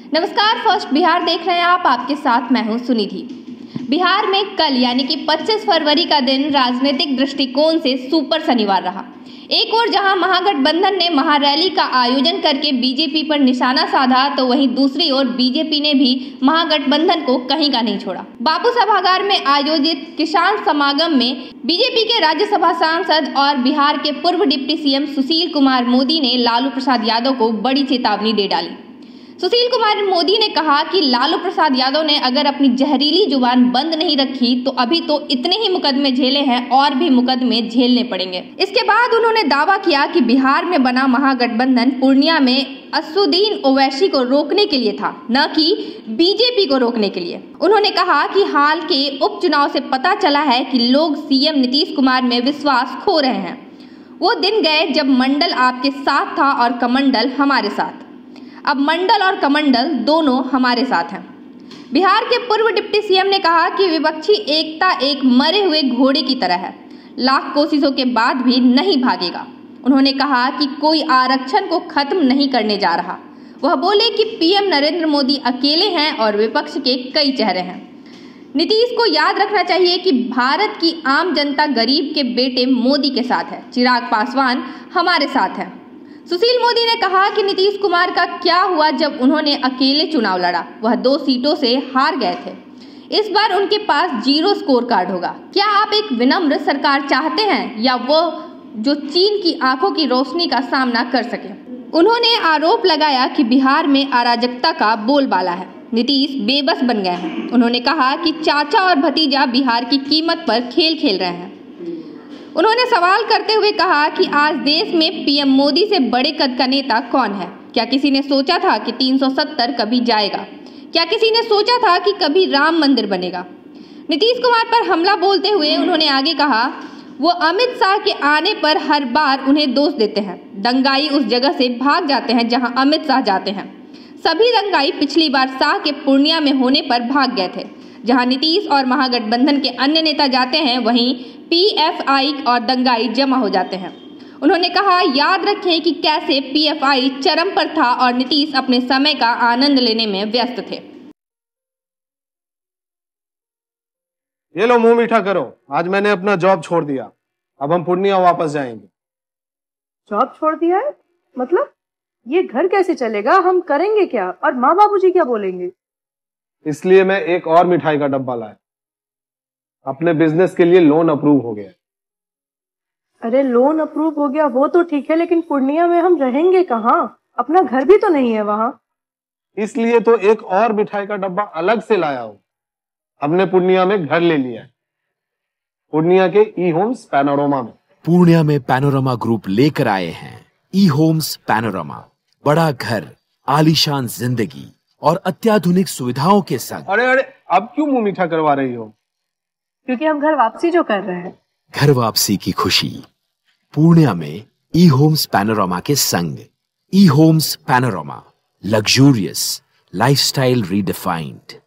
नमस्कार, फर्स्ट बिहार देख रहे हैं आप। आपके साथ मैं हूं सुनिधि। बिहार में कल यानी कि 25 फरवरी का दिन राजनीतिक दृष्टिकोण से सुपर शनिवार रहा। एक ओर जहां महागठबंधन ने महारैली का आयोजन करके बीजेपी पर निशाना साधा, तो वहीं दूसरी ओर बीजेपी ने भी महागठबंधन को कहीं का नहीं छोड़ा। बापू सभागार में आयोजित किसान समागम में बीजेपी के राज्यसभा सांसद और बिहार के पूर्व डिप्टी सीएम सुशील कुमार मोदी ने लालू प्रसाद यादव को बड़ी चेतावनी दे डाली। सुशील कुमार मोदी ने कहा कि लालू प्रसाद यादव ने अगर अपनी जहरीली जुबान बंद नहीं रखी तो अभी तो इतने ही मुकदमे झेले हैं और भी मुकदमे झेलने पड़ेंगे। इसके बाद उन्होंने दावा किया कि बिहार में बना महागठबंधन पूर्णिया में असदुद्दीन ओवैसी को रोकने के लिए था, न कि बीजेपी को रोकने के लिए। उन्होंने कहा कि हाल के उपचुनाव से पता चला है कि लोग सीएम नीतीश कुमार में विश्वास खो रहे हैं। वो दिन गए जब मंडल आपके साथ था और कमंडल हमारे साथ। अब मंडल और कमंडल दोनों हमारे साथ हैं। बिहार के पूर्व डिप्टी सीएम ने कहा कि विपक्षी एकता एक मरे हुए घोड़े की तरह है, लाख कोशिशों के बाद भी नहीं भागेगा। उन्होंने कहा कि कोई आरक्षण को खत्म नहीं करने जा रहा। वह बोले कि पीएम नरेंद्र मोदी अकेले हैं और विपक्ष के कई चेहरे हैं। नीतीश को याद रखना चाहिए कि भारत की आम जनता गरीब के बेटे मोदी के साथ है, चिराग पासवान हमारे साथ है। सुशील मोदी ने कहा कि नीतीश कुमार का क्या हुआ जब उन्होंने अकेले चुनाव लड़ा। वह 2 सीटों से हार गए थे। इस बार उनके पास 0 स्कोर कार्ड होगा। क्या आप एक विनम्र सरकार चाहते हैं या वो जो चीन की आंखों की रोशनी का सामना कर सके? उन्होंने आरोप लगाया कि बिहार में अराजकता का बोलबाला है। नीतीश बेबस बन गए हैं। उन्होंने कहा कि चाचा और भतीजा बिहार की कीमत पर खेल खेल रहे हैं। उन्होंने सवाल करते हुए कहा कि आज देश में पीएम मोदी से बड़े कद का नेता कौन है? क्या किसी ने सोचा था कि 370 कभी जाएगा? क्या किसी ने सोचा था कि कभी राम मंदिर बनेगा? नीतीश कुमार पर हमला बोलते हुए उन्होंने आगे कहा, वो अमित शाह के आने पर हर बार उन्हें दोष देते हैं। दंगाई उस जगह से भाग जाते हैं जहां अमित शाह जाते हैं। सभी दंगाई पिछली बार शाह के पूर्णिया में होने पर भाग गए थे। जहां नीतीश और महागठबंधन के अन्य नेता जाते हैं, वहीं पीएफआई और दंगाई जमा हो जाते हैं। उन्होंने कहा, याद रखें कि कैसे पीएफआई चरम पर था और नीतीश अपने समय का आनंद लेने में व्यस्त थे। ये लो, मुंह मीठा करो। आज मैंने अपना जॉब छोड़ दिया। अब हम पूर्णिया वापस जाएंगे। जॉब छोड़ दिया है? मतलब ये घर कैसे चलेगा? हम करेंगे क्या? और माँ बाबूजी क्या बोलेंगे? इसलिए मैं एक और मिठाई का डब्बा लाया। अपने बिजनेस के लिए लोन अप्रूव हो गया। अरे लोन अप्रूव हो गया वो तो ठीक है, लेकिन पूर्णिया में हम रहेंगे कहाँ? अपना घर भी तो नहीं है वहां। इसलिए तो एक और मिठाई का डब्बा अलग से लाया हूं। हमने पूर्णिया में घर ले लिया है, पूर्णिया के ई होम्स पैनोरमा में। पूर्णिया में पैनोरमा ग्रुप लेकर आए हैं ई होम्स पैनोरमा। बड़ा घर, आलीशान जिंदगी और अत्याधुनिक सुविधाओं के संग। अरे अब क्यों मुंह मीठा करवा रही हो? क्योंकि हम घर वापसी जो कर रहे हैं। घर वापसी की खुशी पूर्णिया में ई होम्स पैनोरमा के संग। E homes panorama, luxurious lifestyle redefined.